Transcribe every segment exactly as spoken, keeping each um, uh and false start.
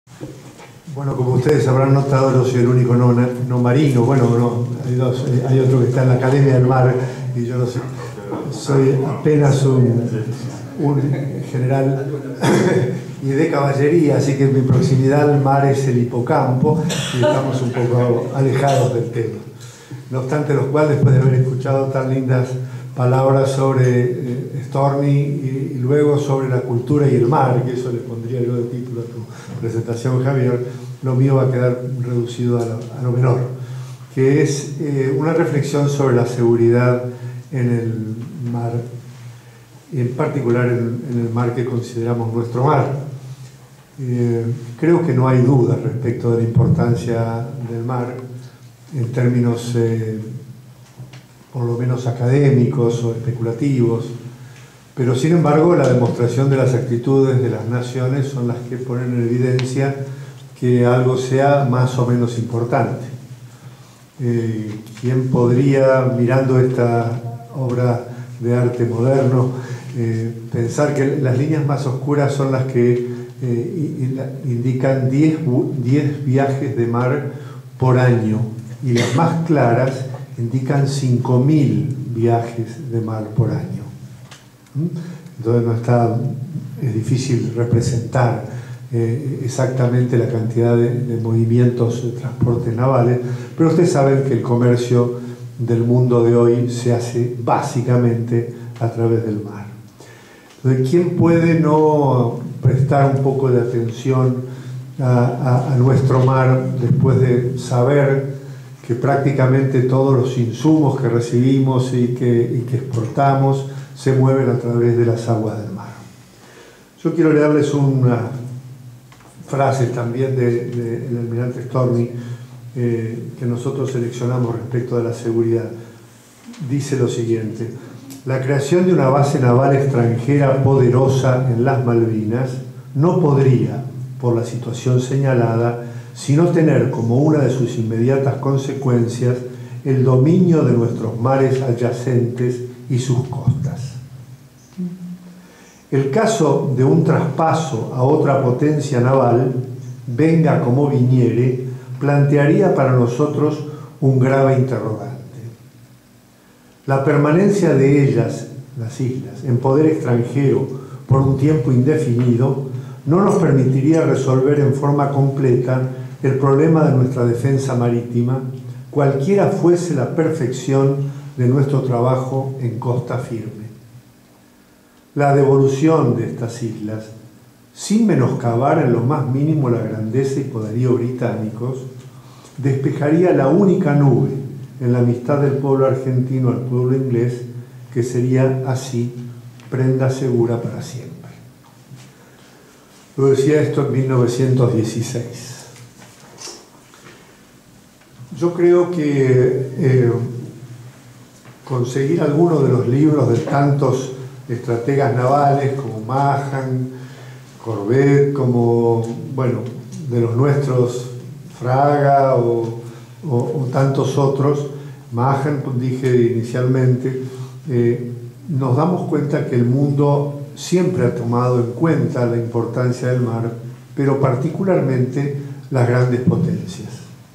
Bueno, como ustedes habrán notado, yo soy el único no, no marino. Bueno, no, hay, dos, hay otro que está en la Academia del Mar y yo no sé, soy apenas un, un general y de caballería, así que mi proximidad al mar es el hipocampo y estamos un poco alejados del tema. No obstante los cuales, después de haber escuchado tan lindas palabras sobre eh, Storni y, y luego sobre la cultura y el mar, que eso le pondría yo de título a tu presentación, Javier, lo mío va a quedar reducido a lo, a lo menor, que es eh, una reflexión sobre la seguridad en el mar, en particular en, en el mar que consideramos nuestro mar. Eh, creo que no hay duda respecto de la importancia del mar en términos eh, por lo menos académicos o especulativos, pero sin embargo la demostración de las actitudes de las naciones son las que ponen en evidencia que algo sea más o menos importante. Eh, ¿Quién podría, mirando esta obra de arte moderno, eh, pensar que las líneas más oscuras son las que eh, indican diez viajes de mar por año y las más claras indican cinco mil viajes de mar por año? Entonces no está, es difícil representar eh, exactamente la cantidad de, de movimientos de transportes navales, pero ustedes saben que el comercio del mundo de hoy se hace básicamente a través del mar. Entonces, ¿quién puede no prestar un poco de atención a, a, a nuestro mar después de saber que prácticamente todos los insumos que recibimos y que, y que exportamos se mueven a través de las aguas del mar? Yo quiero leerles una frase también del de, de almirante Storni eh, que nosotros seleccionamos respecto de la seguridad. Dice lo siguiente: la creación de una base naval extranjera poderosa en las Malvinas no podría, por la situación señalada, sino tener como una de sus inmediatas consecuencias el dominio de nuestros mares adyacentes y sus costas. El caso de un traspaso a otra potencia naval, venga como viniere, plantearía para nosotros un grave interrogante. La permanencia de ellas, las islas, en poder extranjero por un tiempo indefinido, no nos permitiría resolver en forma completa el problema de nuestra defensa marítima, cualquiera fuese la perfección de nuestro trabajo en costa firme. La devolución de estas islas, sin menoscabar en lo más mínimo la grandeza y poderío británicos, despejaría la única nube en la amistad del pueblo argentino al pueblo inglés, que sería así prenda segura para siempre. Lo decía esto en mil novecientos dieciséis. Yo creo que eh, conseguir alguno de los libros de tantos estrategas navales como Mahan, Corbett, como, bueno, de los nuestros, Fraga o, o, o tantos otros, Mahan, pues dije inicialmente, eh, nos damos cuenta que el mundo siempre ha tomado en cuenta la importancia del mar, pero particularmente las grandes potencias.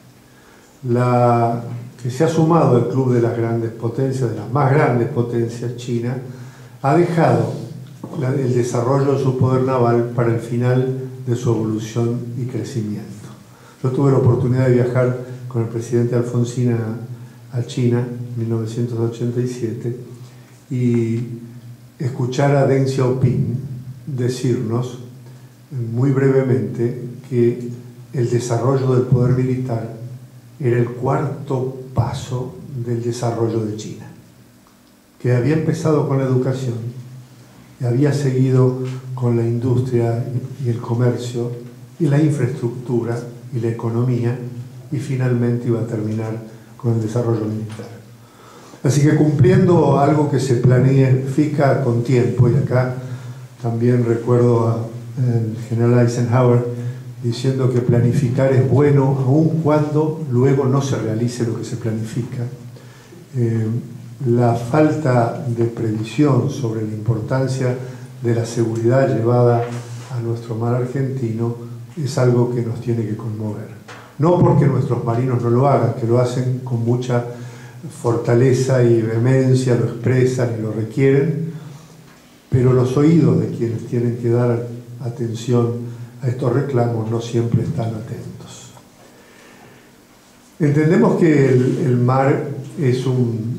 La que se ha sumado al club de las grandes potencias, de las más grandes potencias, China, ha dejado la, el desarrollo de su poder naval para el final de su evolución y crecimiento. Yo tuve la oportunidad de viajar con el presidente Alfonsín a, a China en mil novecientos ochenta y siete y escuchar a Deng Xiaoping decirnos muy brevemente que el desarrollo del poder militar era el cuarto paso del desarrollo de China, que había empezado con la educación y había seguido con la industria y el comercio y la infraestructura y la economía, y finalmente iba a terminar con el desarrollo militar. Así que cumpliendo algo que se planifica con tiempo, y acá también recuerdo al general Eisenhower diciendo que planificar es bueno aun cuando luego no se realice lo que se planifica. Eh, la falta de previsión sobre la importancia de la seguridad llevada a nuestro mar argentino es algo que nos tiene que conmover. No porque nuestros marinos no lo hagan, que lo hacen con mucha fortaleza y vehemencia, lo expresan y lo requieren, pero los oídos de quienes tienen que dar atención a estos reclamos no siempre están atentos. Entendemos que el, el mar es un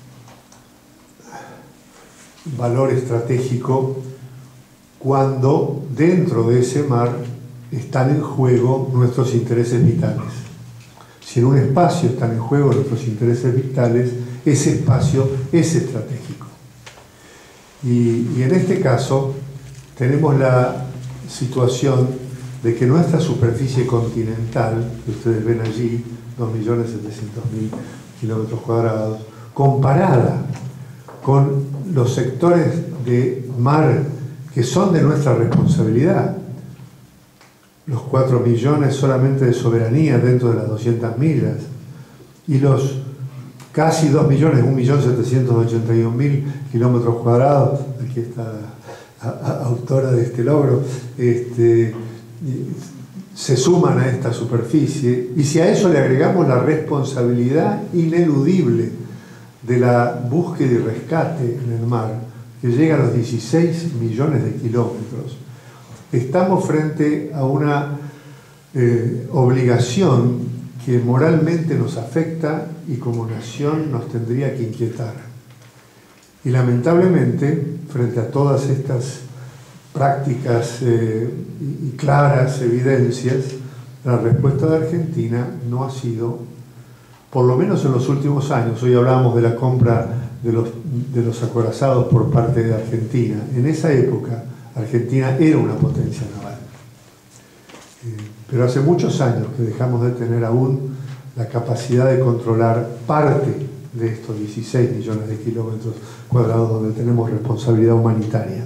valor estratégico cuando dentro de ese mar están en juego nuestros intereses vitales. Si en un espacio están en juego nuestros intereses vitales, ese espacio es estratégico. Y, y en este caso tenemos la situación de que nuestra superficie continental, que ustedes ven allí, dos millones setecientos mil kilómetros cuadrados, comparada con los sectores de mar que son de nuestra responsabilidad, los cuatro millones solamente de soberanía dentro de las doscientas millas, y los casi dos millones, un millón setecientos ochenta y un mil kilómetros cuadrados, aquí está la a, a, autora de este logro, este, se suman a esta superficie, y si a eso le agregamos la responsabilidad ineludible de la búsqueda y rescate en el mar, que llega a los dieciséis millones de kilómetros, estamos frente a una eh, obligación que moralmente nos afecta y como nación nos tendría que inquietar. Y lamentablemente, frente a todas estas prácticas eh, y claras evidencias, la respuesta de Argentina no ha sido, por lo menos en los últimos años, hoy hablábamos de la compra de los, de los acorazados por parte de Argentina. En esa época, Argentina era una potencia naval. Eh, pero hace muchos años que dejamos de tener aún la capacidad de controlar parte de estos dieciséis millones de kilómetros cuadrados donde tenemos responsabilidad humanitaria.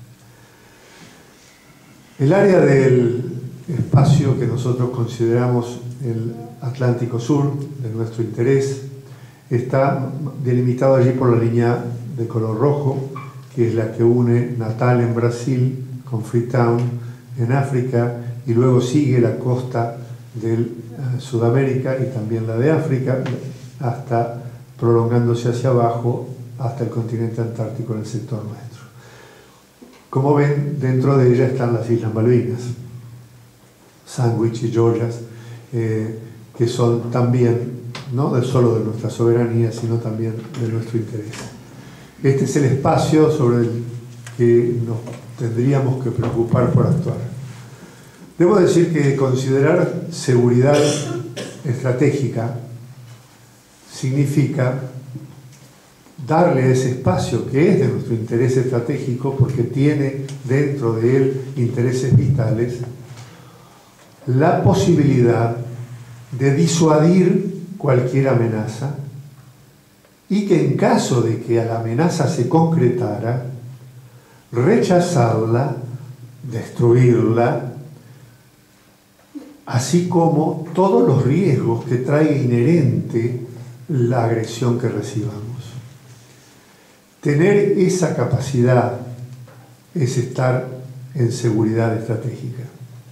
El área del espacio que nosotros consideramos el Atlántico Sur, de nuestro interés, está delimitado allí por la línea de color rojo, que es la que une Natal en Brasil con Freetown en África, y luego sigue la costa de uh, Sudamérica y también la de África, hasta prolongándose hacia abajo hasta el continente antártico en el sector nuestro. Como ven, dentro de ella están las Islas Malvinas, Sandwich y Georgias, eh, que son también, no de solo de nuestra soberanía, sino también de nuestro interés. Este es el espacio sobre el que nos tendríamos que preocupar por actuar. Debo decir que considerar seguridad estratégica significa darle ese espacio que es de nuestro interés estratégico, porque tiene dentro de él intereses vitales, la posibilidad de disuadir cualquier amenaza, y que en caso de que la amenaza se concretara, rechazarla, destruirla, así como todos los riesgos que trae inherente la agresión que recibamos. Tener esa capacidad es estar en seguridad estratégica.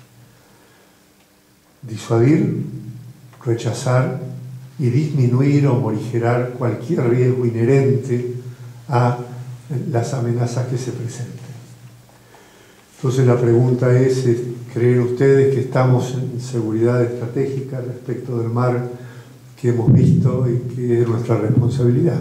Disuadir, rechazar y disminuir o morigerar cualquier riesgo inherente a las amenazas que se presenten. Entonces la pregunta es, ¿creen ustedes que estamos en seguridad estratégica respecto del mar que hemos visto y que es nuestra responsabilidad?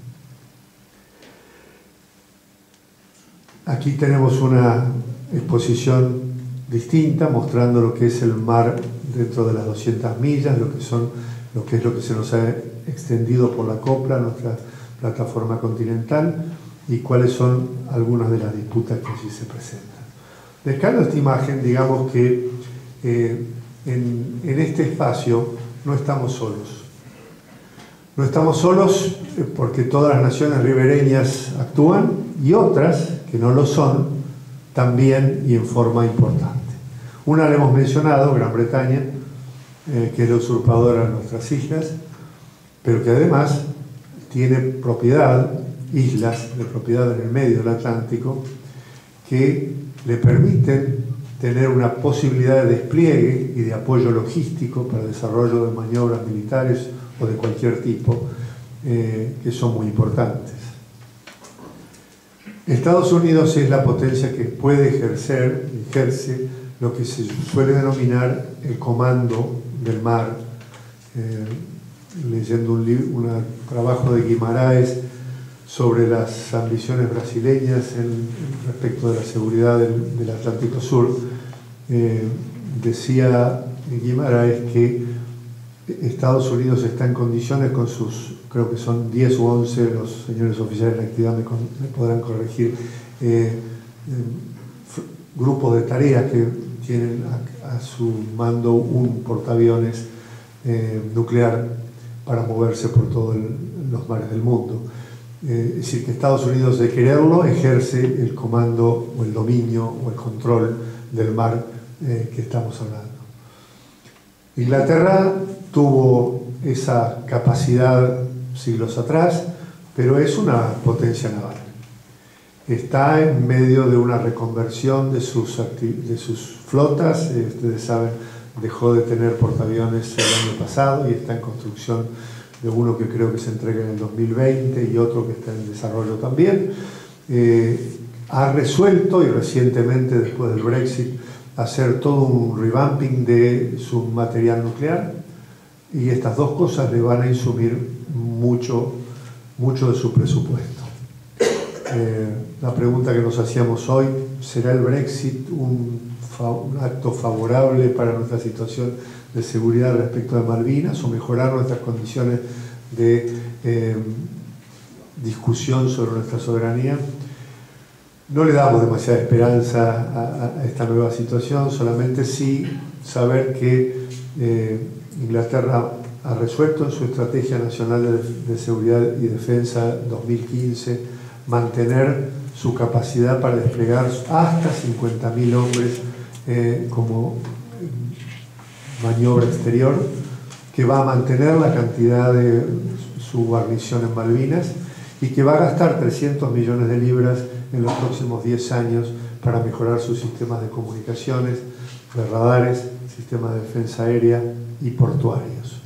Aquí tenemos una exposición distinta mostrando lo que es el mar dentro de las doscientas millas, lo que, son, lo que es lo que se nos ha extendido por la COPLA, nuestra plataforma continental, y cuáles son algunas de las disputas que allí se presentan. Dejando esta imagen, digamos que eh, en, en este espacio no estamos solos. No estamos solos porque todas las naciones ribereñas actúan y otras, que no lo son, también y en forma importante. Una la hemos mencionado, Gran Bretaña, eh, que es la usurpadora de nuestras islas, pero que además tiene propiedad, islas de propiedad en el medio del Atlántico, que le permiten tener una posibilidad de despliegue y de apoyo logístico para el desarrollo de maniobras militares o de cualquier tipo, eh, que son muy importantes. Estados Unidos es la potencia que puede ejercer, ejerce lo que se suele denominar el comando del mar. Eh, leyendo un, un trabajo de Guimarães sobre las ambiciones brasileñas en, respecto de la seguridad del, del Atlántico Sur, eh, decía Guimarães que Estados Unidos está en condiciones con sus, creo que son diez u once, los señores oficiales de actividad me, me podrán corregir, eh, eh, grupos de tareas que tienen a, a su mando un portaaviones eh, nuclear para moverse por todos los mares del mundo. Eh, es decir, que Estados Unidos, de quererlo, ejerce el comando o el dominio o el control del mar eh, que estamos hablando. Inglaterra tuvo esa capacidad siglos atrás, pero es una potencia naval. Está en medio de una reconversión de sus, de sus flotas. Eh, ustedes saben, dejó de tener portaaviones el año pasado y está en construcción de uno que creo que se entrega en el dos mil veinte y otro que está en desarrollo también. Eh, ha resuelto, y recientemente después del Brexit, hacer todo un revamping de su material nuclear, y estas dos cosas le van a insumir mucho, mucho de su presupuesto. Eh, la pregunta que nos hacíamos hoy: ¿será el Brexit un un acto favorable para nuestra situación de seguridad respecto de Malvinas, o mejorar nuestras condiciones de eh, discusión sobre nuestra soberanía? No le damos demasiada esperanza a, a esta nueva situación, solamente sí saber que eh, Inglaterra ha resuelto en su Estrategia Nacional de, de Seguridad y Defensa dos mil quince mantener su capacidad para desplegar hasta cincuenta mil hombres Eh, como maniobra exterior, que va a mantener la cantidad de su guarnición en Malvinas y que va a gastar trescientos millones de libras en los próximos diez años para mejorar sus sistemas de comunicaciones, de radares, sistemas de defensa aérea y portuarios.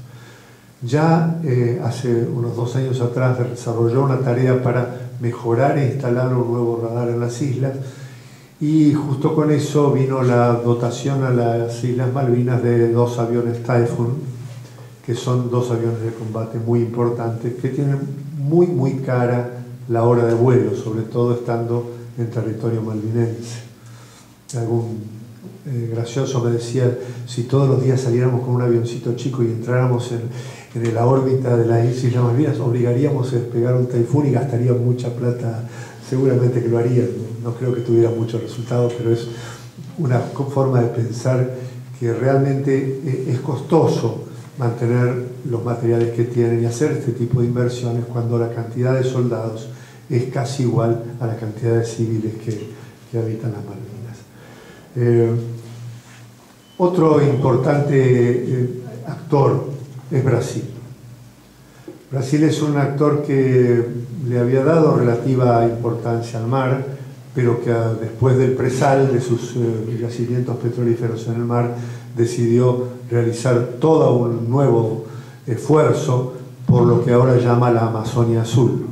Ya eh, hace unos dos años atrás desarrolló una tarea para mejorar e instalar un nuevo radar en las islas, y justo con eso vino la dotación a las Islas Malvinas de dos aviones Typhoon, que son dos aviones de combate muy importantes, que tienen muy, muy cara la hora de vuelo, sobre todo estando en territorio malvinense. Algún eh, gracioso me decía, si todos los días saliéramos con un avioncito chico y entráramos en, en la órbita de las Islas Malvinas, obligaríamos a despegar un Typhoon y gastaríamos mucha plata. Seguramente que lo harían, no creo que tuviera muchos resultados, pero es una forma de pensar que realmente es costoso mantener los materiales que tienen y hacer este tipo de inversiones cuando la cantidad de soldados es casi igual a la cantidad de civiles que, que habitan las Malvinas. Eh, otro importante eh, actor es Brasil. Brasil es un actor que le había dado relativa importancia al mar, pero que después del presal de sus eh, yacimientos petrolíferos en el mar decidió realizar todo un nuevo esfuerzo por lo que ahora llama la Amazonia Azul.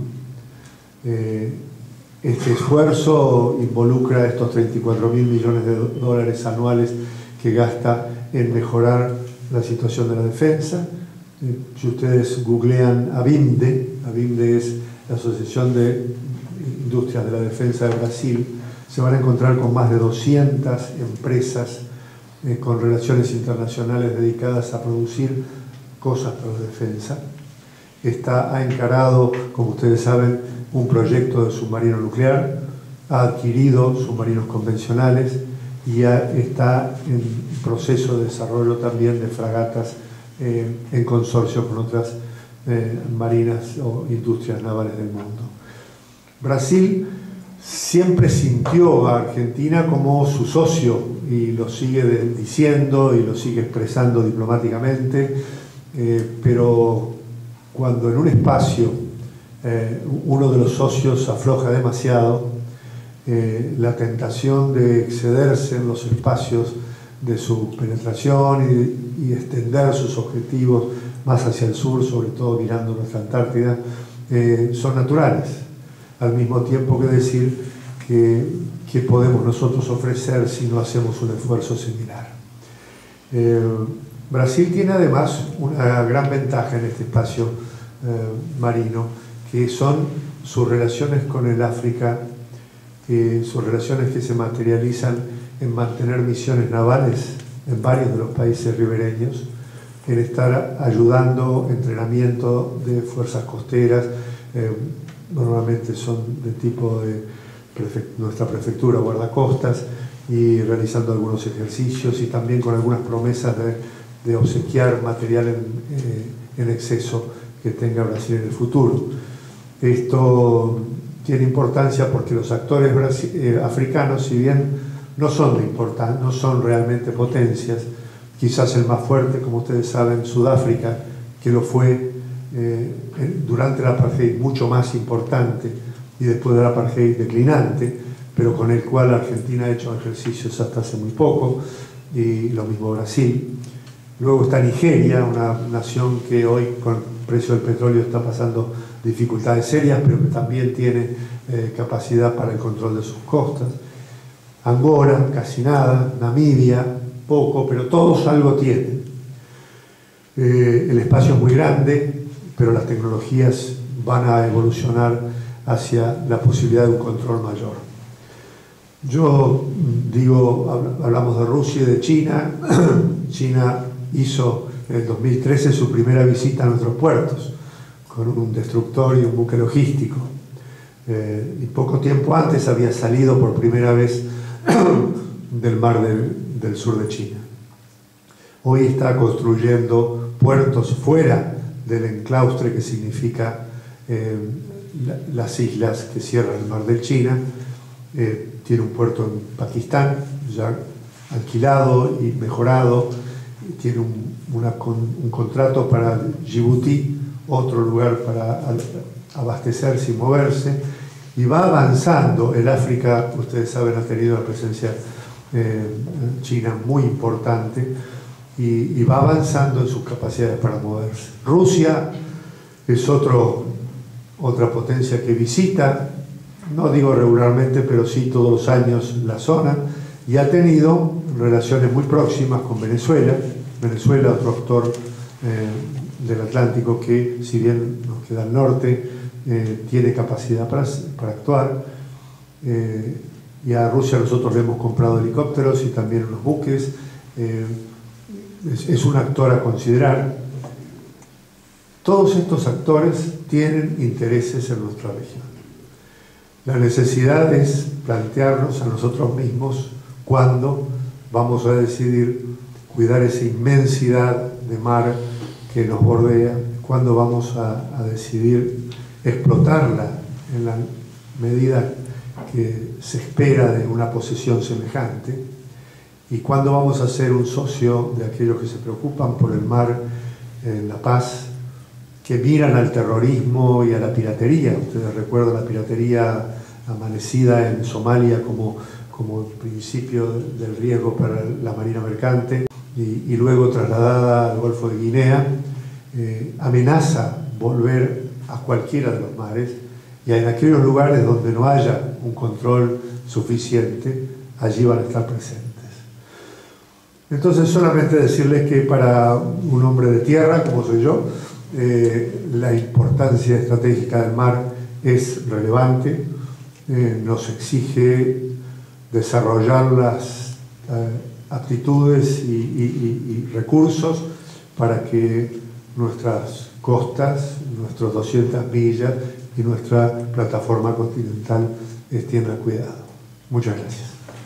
Eh, este esfuerzo involucra estos treinta y cuatro mil millones de dólares anuales que gasta en mejorar la situación de la defensa. Si ustedes googlean ABIMDE, ABIMDE es la Asociación de Industrias de la Defensa de Brasil, se van a encontrar con más de doscientas empresas eh, con relaciones internacionales dedicadas a producir cosas para la defensa. Está, ha encarado, como ustedes saben, un proyecto de submarino nuclear, ha adquirido submarinos convencionales y ya está en proceso de desarrollo también de fragatas Eh, en consorcio con otras eh, marinas o industrias navales del mundo. Brasil siempre sintió a Argentina como su socio y lo sigue de, diciendo y lo sigue expresando diplomáticamente, eh, pero cuando en un espacio eh, uno de los socios afloja demasiado, eh, la tentación de excederse en los espacios de su penetración y, y extender sus objetivos más hacia el sur, sobre todo mirando nuestra Antártida, eh, son naturales. Al mismo tiempo que decir que, que podemos nosotros ofrecer si no hacemos un esfuerzo similar. Eh, Brasil tiene además una gran ventaja en este espacio eh, marino, que son sus relaciones con el África, eh, sus relaciones que se materializan en mantener misiones navales en varios de los países ribereños, en estar ayudando entrenamiento de fuerzas costeras, eh, normalmente son de tipo de prefect- nuestra prefectura guardacostas, y realizando algunos ejercicios y también con algunas promesas de, de obsequiar material en, eh, en exceso que tenga Brasil en el futuro. Esto tiene importancia porque los actores eh, africanos, si bien no son de importancia, no son realmente potencias, quizás el más fuerte, como ustedes saben, Sudáfrica, que lo fue eh, durante la apartheid, mucho más importante, y después de la apartheid declinante, pero con el cual Argentina ha hecho ejercicios hasta hace muy poco, y lo mismo Brasil. Luego está Nigeria, una nación que hoy con el precio del petróleo está pasando dificultades serias, pero que también tiene eh, capacidad para el control de sus costas. Angola, casi nada. Namibia, poco, pero todos algo tienen. Eh, el espacio es muy grande, pero las tecnologías van a evolucionar hacia la posibilidad de un control mayor. Yo digo, hablamos de Rusia y de China. China hizo en el dos mil trece su primera visita a nuestros puertos con un destructor y un buque logístico. Eh, y poco tiempo antes había salido por primera vez del mar del, del sur de China. Hoy está construyendo puertos fuera del enclaustre que significa eh, la, las islas que cierran el mar de China. Eh, tiene un puerto en Pakistán ya alquilado y mejorado, tiene un, una, un contrato para Djibouti, otro lugar para abastecerse y moverse, y va avanzando. El África, ustedes saben, ha tenido una presencia eh, china muy importante, y, y va avanzando en sus capacidades para moverse. Rusia es otro, otra potencia que visita, no digo regularmente, pero sí todos los años la zona, y ha tenido relaciones muy próximas con Venezuela. Venezuela, otro actor eh, del Atlántico que, si bien nos queda al norte, eh, tiene capacidad para, para actuar. Eh, y a Rusia nosotros le hemos comprado helicópteros y también unos buques. Eh, es, es un actor a considerar. Todos estos actores tienen intereses en nuestra región. La necesidad es plantearnos a nosotros mismos cuándo vamos a decidir cuidar esa inmensidad de mar que nos bordea, cuándo vamos a, a decidir explotarla en la medida que se espera de una posesión semejante, y cuándo vamos a ser un socio de aquellos que se preocupan por el mar, en la paz, que miran al terrorismo y a la piratería. Ustedes recuerdan la piratería amanecida en Somalia como, como principio del riesgo para la marina mercante, y, y luego trasladada al Golfo de Guinea. Eh, amenaza volver a cualquiera de los mares, y en aquellos lugares donde no haya un control suficiente, allí van a estar presentes. Entonces, solamente decirles que para un hombre de tierra, como soy yo, eh, la importancia estratégica del mar es relevante. Eh, nos exige desarrollar las eh, aptitudes y, y, y recursos para que nuestras costas, nuestros doscientas millas y nuestra plataforma continental estén al cuidado. Muchas gracias.